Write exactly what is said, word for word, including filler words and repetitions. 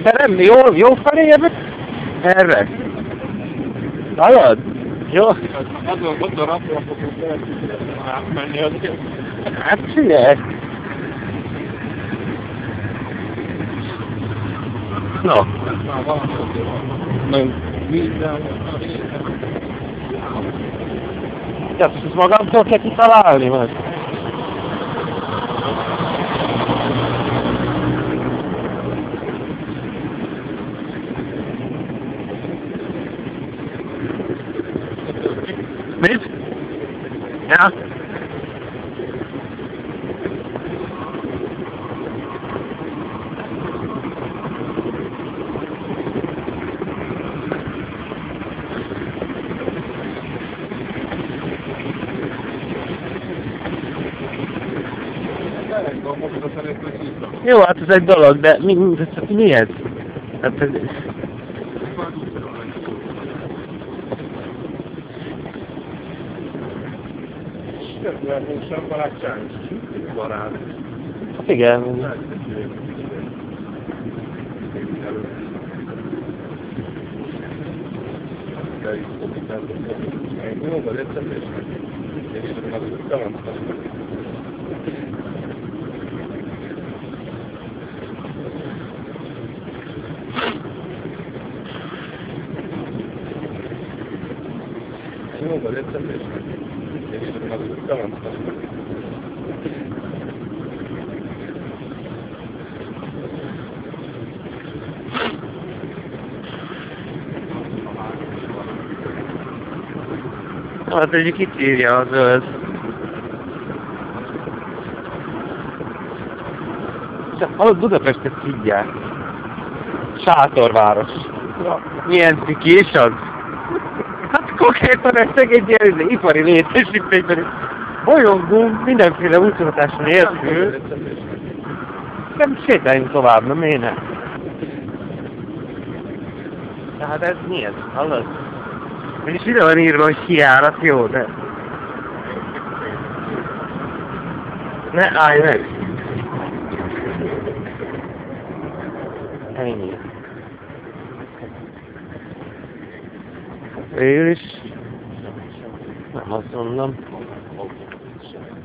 Te nem jó, jó felé jövök? Erre? Hallod? Jó? Azon oda rapra fogunk átmenni azért. Hát figyelj! No. Már valamit meg minden. Ja, ezt magamtól kell kitalálni, vagy? Mit? Ja? Jó, hát ez egy dolog, de mi, mi, ez, mi ez? Hát ez... Sem barátság, barát. Igen. Hát egyik itt írja a zöld. Hallod, Budapestet hívják. Sátorváros. Ja. Milyen ciki is az? Hát konkrétan egy szegény ilyen ipari létesítményben bolyongunk mindenféle útmutatás nélkül. Nem sétáljunk tovább, nem én nem. Tehát ez mi ez? Hallod? És ide van írva, hogy kijárat, jó, de... Ne állj meg! Ennyi. Végül is... Nem azt mondom.